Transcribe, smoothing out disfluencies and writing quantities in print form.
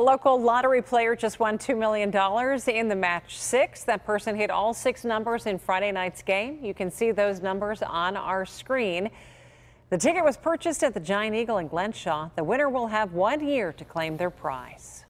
local lottery player just won $2 million in the match 6. That person hit all 6 numbers in Friday night's game. You can see those numbers on our screen. The ticket was purchased at the Giant Eagle in Glenshaw. The winner will have 1 year to claim their prize.